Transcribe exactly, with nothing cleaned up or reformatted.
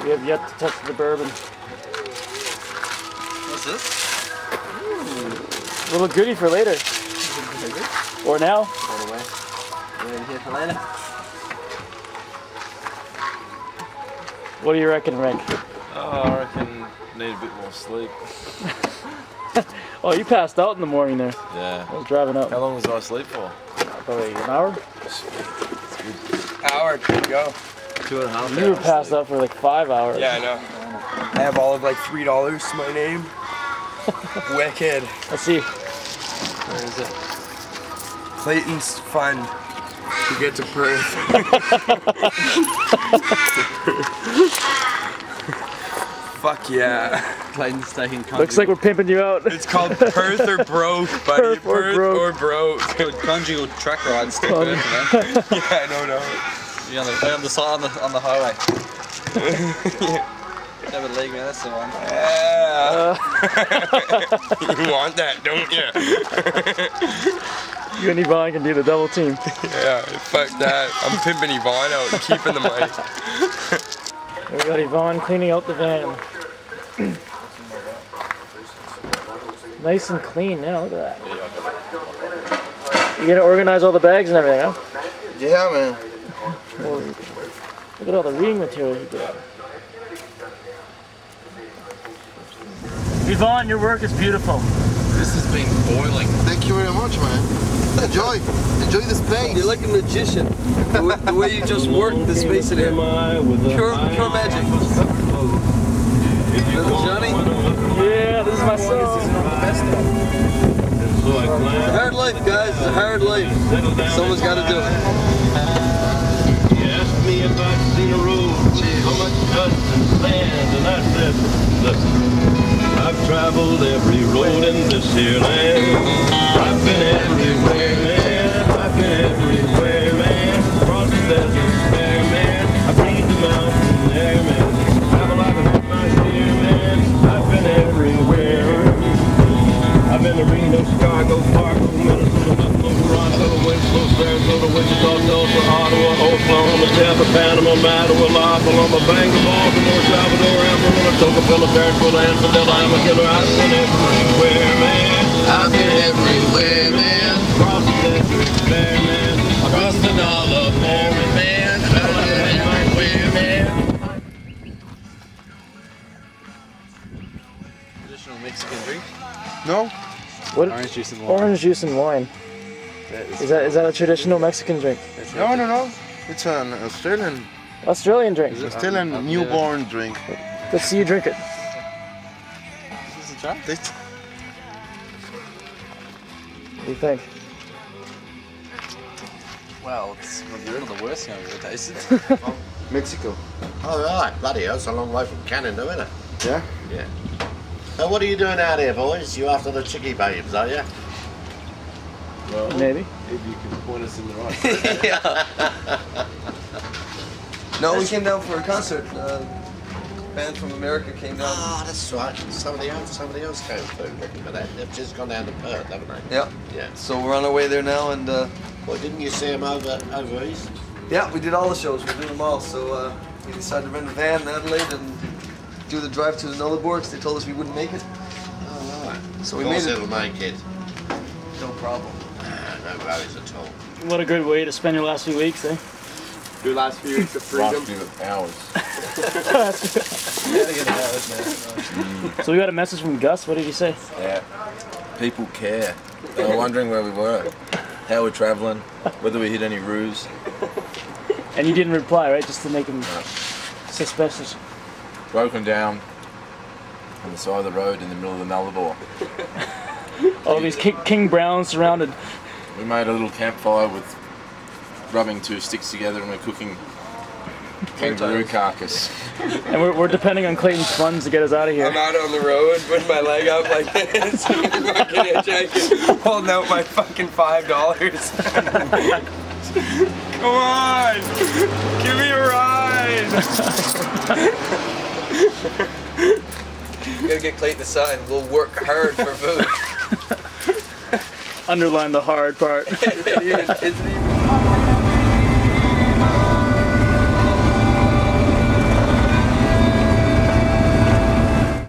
We have yet to touch the bourbon. What's this? A little goodie for later. Or now. Right away. Ready here for later? What do you reckon, Rick? Oh, I reckon need a bit more sleep. Oh, you passed out in the morning there. Yeah. I was driving up. How long was I asleep for? Probably an hour. Hour to go. Two and a half hours. You were passed out for like five hours. Yeah, I know. I have all of like three dollars to my name. Wicked. Let's see. Where is it? Clayton's Fund to get to Perth. Fuck yeah. Clayton's taking conjugal. Looks like we're pimping you out. It's called Perth or Broke, buddy. Perth or Perth broke. or Broke. Good conjugal track rides to Con- Perth, man. Yeah, I don't know. You're on the, on the side on the on the highway. Have a leg, man. That's the one. Yeah. You want that, don't you? You and Yvonne can do the double team. Yeah, fuck that. I'm pimping Yvonne out and keeping the money. We got Yvonne cleaning out the van. Nice and clean now, look at that. You gonna organize all the bags and everything, huh? Yeah, man. Well, look at all the reading material you got. Yvonne, your work is beautiful. This has been boiling. Thank you very much, man. Enjoy. Enjoy the space. You're like a magician. The way, the way you just work the space in here. Pure, pure magic. Little Johnny. Yeah, this is my song. It's a hard life, guys. It's a hard life. Someone's got to do it. You asked me if I'd seen a road with so much dust and sand, and I said, listen, I've traveled every road in this here land. I've been everywhere, man. I've been everywhere, man. Across the desert, fair, man. I breathe the mountain air, man. Travel like a hit my steer, man. I've been everywhere. I've been to Reno, Chicago, Fargo, Minnesota, Buffalo, Toronto, Winslow, Sarasota, Wichita, Tulsa, Ottawa, Oklahoma, Tampa, Panama, Mattawa, La Paloma, Bangor, Baltimore, Salvador, Amarillo, Tocopilla, Tarrantula, Infidel, I'm a killer. I've been everywhere, man. I've been everywhere, man. Across the desert, fair, man. Across the dollar, man. Man. I've been everywhere, man. Traditional Mexican drink. No? What? Orange juice and wine. Orange juice and wine. Is that is that a traditional Mexican drink? No, no, no. It's an Australian, Australian drink. Australian Um, newborn drink. Let's see you drink it. Is this a try? This, What do you think? Well, it's one of the worst thing I've ever tasted. Mexico. Oh right, bloody hell, it's a long way from Canada, isn't it? Yeah? Yeah. So what are you doing out here, boys? You after the chickie babes, are you? Well, Maybe. If you can point us in the right Yeah. No, we came down for a concert. Uh, band from America came down. Ah, that's right. Somebody else, somebody else came through looking for that. They've just gone down to Perth, haven't they? Yeah. Yeah. So we're on our way there now, and uh, Well, didn't you see them over over east? yeah, we did all the shows. We're doing them all. So uh, we decided to rent a van in Adelaide and do the drive to the Nullarbor because they told us we wouldn't make it. Oh right. So Of we made course it. it'll make it. No problem. Ah, no worries at all. What a good way to spend your last few weeks, eh? Your last few weeks of last freedom. few hours. So we got a message from Gus. What did he say? Yeah. People care. They were wondering where we were, how we're travelling, whether we hit any roofs. And you didn't reply, right? Just to make him suspicious. Broken down on the side of the road in the middle of the Nullarbor. All these King, King Browns surrounded. We made a little campfire with rubbing two sticks together and we're cooking kangaroo carcass. And we're, we're depending on Clayton's funds to get us out of here. I'm out on the road, putting my leg up like this, fucking hitchhiking, holding out my fucking five dollars. Come on, give me a ride. We gotta get Clayton to sign. We'll work hard for food. Underline the hard part. Isn't it even